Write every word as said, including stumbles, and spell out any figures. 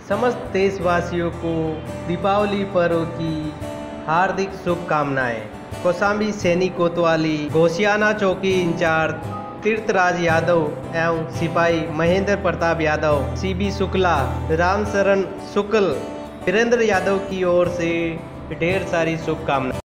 समस्त देशवासियों को दीपावली पर्व की हार्दिक शुभकामनाएं। कौशाम्बी सैनी कोतवाली, घोसियाना चौकी इंचार्ज तीर्थराज यादव एवं सिपाही महेंद्र प्रताप यादव, सीबी शुक्ला, रामशरण शुक्ल, वीरेंद्र यादव की ओर से ढेर सारी शुभकामनाएं।